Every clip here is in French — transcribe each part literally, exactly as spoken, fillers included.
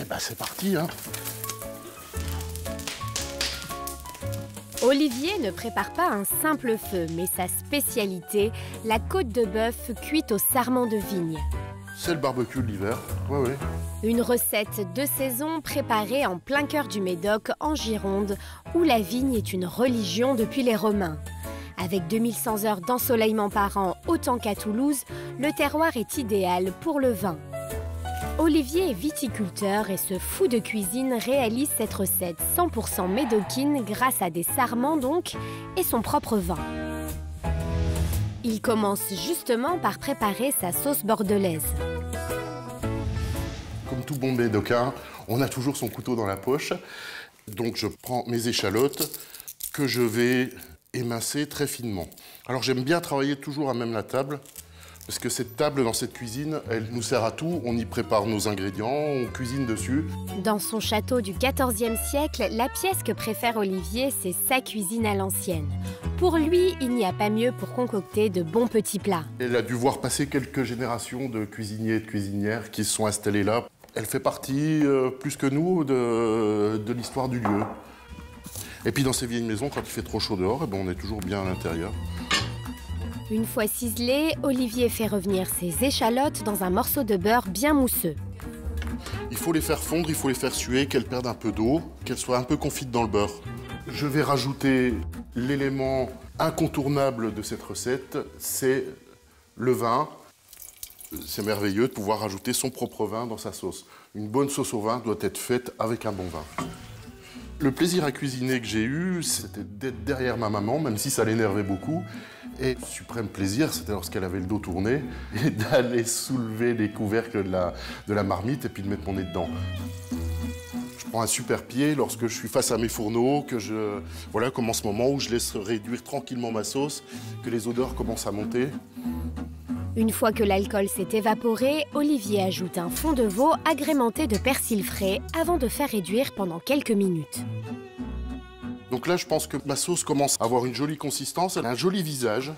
ben c'est parti, hein. Olivier ne prépare pas un simple feu, mais sa spécialité, la côte de bœuf cuite au sarment de vigne. C'est le barbecue de l'hiver, ouais, ouais. Une recette de saison préparée en plein cœur du Médoc, en Gironde, où la vigne est une religion depuis les Romains. Avec deux mille cent heures d'ensoleillement par an, autant qu'à Toulouse, le terroir est idéal pour le vin. Olivier est viticulteur et ce fou de cuisine réalise cette recette cent pour cent médocaine grâce à des sarments donc et son propre vin. Il commence justement par préparer sa sauce bordelaise. Comme tout bon médocain, on a toujours son couteau dans la poche. Donc je prends mes échalotes que je vais émincer très finement. Alors j'aime bien travailler toujours à même la table. Parce que cette table dans cette cuisine, elle nous sert à tout. On y prépare nos ingrédients, on cuisine dessus. Dans son château du quatorzième siècle, la pièce que préfère Olivier, c'est sa cuisine à l'ancienne. Pour lui, il n'y a pas mieux pour concocter de bons petits plats. Elle a dû voir passer quelques générations de cuisiniers et de cuisinières qui se sont installés là. Elle fait partie, euh, plus que nous, de, de l'histoire du lieu. Et puis dans ces vieilles maisons, quand il fait trop chaud dehors, eh ben, on est toujours bien à l'intérieur. Une fois ciselées, Olivier fait revenir ses échalotes dans un morceau de beurre bien mousseux. Il faut les faire fondre, il faut les faire suer, qu'elles perdent un peu d'eau, qu'elles soient un peu confites dans le beurre. Je vais rajouter l'élément incontournable de cette recette, c'est le vin. C'est merveilleux de pouvoir rajouter son propre vin dans sa sauce. Une bonne sauce au vin doit être faite avec un bon vin. Le plaisir à cuisiner que j'ai eu, c'était d'être derrière ma maman, même si ça l'énervait beaucoup. Et le suprême plaisir, c'était lorsqu'elle avait le dos tourné et d'aller soulever les couvercles de la, de la marmite et puis de mettre mon nez dedans. Je prends un super pied lorsque je suis face à mes fourneaux, que je, voilà, comme en ce moment où je laisse réduire tranquillement ma sauce, que les odeurs commencent à monter. Une fois que l'alcool s'est évaporé, Olivier ajoute un fond de veau agrémenté de persil frais avant de faire réduire pendant quelques minutes. Donc là, je pense que ma sauce commence à avoir une jolie consistance, elle a un joli visage.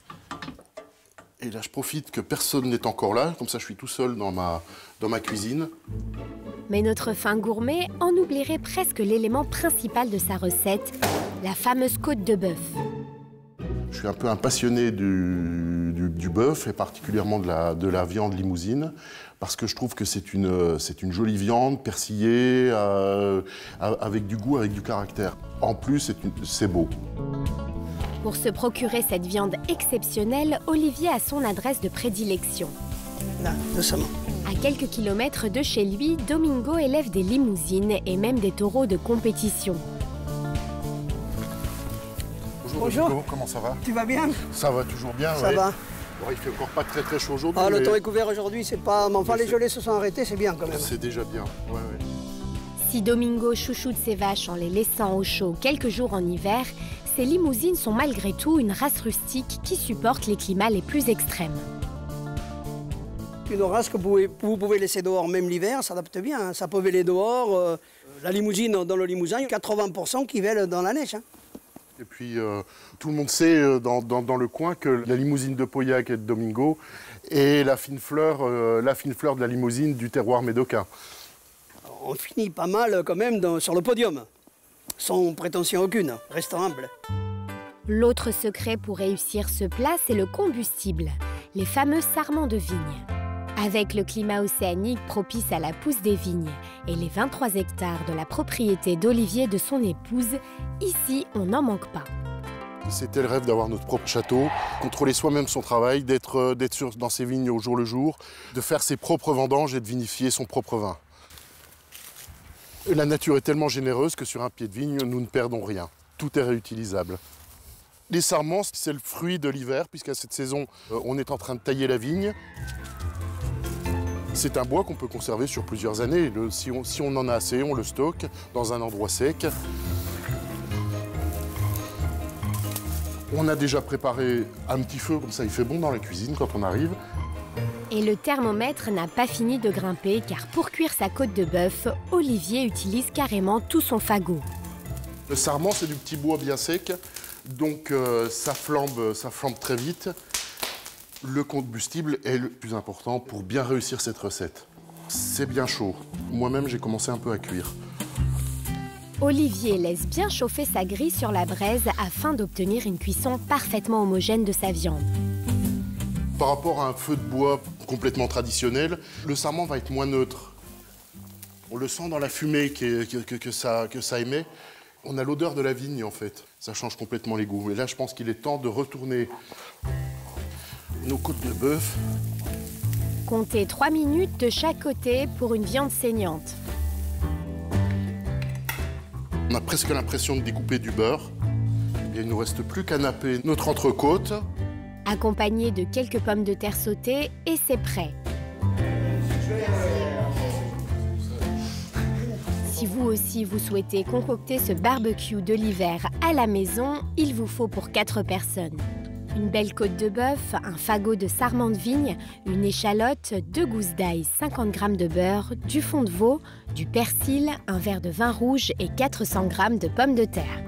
Et là, je profite que personne n'est encore là, comme ça je suis tout seul dans ma, dans ma cuisine. Mais notre fin gourmet en oublierait presque l'élément principal de sa recette, la fameuse côte de bœuf. Je suis un peu un passionné du, du, du bœuf et particulièrement de la, de la viande limousine parce que je trouve que c'est une, c'est une jolie viande persillée euh, avec du goût, avec du caractère. En plus, c'est beau. Pour se procurer cette viande exceptionnelle, Olivier a son adresse de prédilection. Là, doucement. À quelques kilomètres de chez lui, Domingo élève des limousines et même des taureaux de compétition. Bonjour, Bonjour. Domingo, comment ça va? Tu vas bien? Ça va toujours bien, Ça ouais. va. Bon, il fait encore pas très très chaud aujourd'hui. Ah, le mais... temps est couvert aujourd'hui, c'est pas... Mais enfin, Mais les gelées se sont arrêtées, c'est bien quand même. C'est déjà bien, ouais, ouais. Si Domingo chouchoute ses vaches en les laissant au chaud quelques jours en hiver, ces limousines sont malgré tout une race rustique qui supporte les climats les plus extrêmes. Une race que vous pouvez, vous pouvez laisser dehors même l'hiver, ça s'adapte bien. Hein. Ça peut véler dehors. Euh, la limousine dans le Limousin, quatre-vingts pour cent qui vèlent dans la neige. Hein. Et puis, euh, tout le monde sait dans, dans, dans le coin que la limousine de Pauillac et de Domingo est la fine fleur, euh, la fine fleur de la limousine du terroir médocain. On finit pas mal quand même dans, sur le podium, sans prétention aucune, restant humble. L'autre secret pour réussir ce plat, c'est le combustible, les fameux sarments de vigne. Avec le climat océanique propice à la pousse des vignes et les vingt-trois hectares de la propriété d'Olivier et de son épouse, ici, on n'en manque pas. C'était le rêve d'avoir notre propre château, contrôler soi-même son travail, d'être d'être dans ses vignes au jour le jour, de faire ses propres vendanges et de vinifier son propre vin. La nature est tellement généreuse que sur un pied de vigne, nous ne perdons rien. Tout est réutilisable. Les sarments, c'est le fruit de l'hiver, puisqu'à cette saison, on est en train de tailler la vigne. C'est un bois qu'on peut conserver sur plusieurs années. Le, si, on, si on en a assez, on le stocke dans un endroit sec. On a déjà préparé un petit feu, comme ça il fait bon dans la cuisine quand on arrive. Et le thermomètre n'a pas fini de grimper, car pour cuire sa côte de bœuf, Olivier utilise carrément tout son fagot. Le sarment, c'est du petit bois bien sec, donc euh, ça flambe, ça flambe très vite. Le combustible est le plus important pour bien réussir cette recette. C'est bien chaud. Moi-même, j'ai commencé un peu à cuire. Olivier laisse bien chauffer sa grille sur la braise afin d'obtenir une cuisson parfaitement homogène de sa viande. Par rapport à un feu de bois complètement traditionnel, le sarment va être moins neutre. On le sent dans la fumée que, que, que, ça, que ça émet. On a l'odeur de la vigne, en fait. Ça change complètement les goûts. Et là, je pense qu'il est temps de retourner nos côtes de bœuf. Comptez trois minutes de chaque côté pour une viande saignante. On a presque l'impression de découper du beurre. Et il ne nous reste plus qu'à napper notre entrecôte. Accompagné de quelques pommes de terre sautées et c'est prêt. Si vous aussi vous souhaitez concocter ce barbecue de l'hiver à la maison, il vous faut pour quatre personnes. Une belle côte de bœuf, un fagot de sarment de vigne, une échalote, deux gousses d'ail, cinquante grammes de beurre, du fond de veau, du persil, un verre de vin rouge et quatre cents grammes de pommes de terre.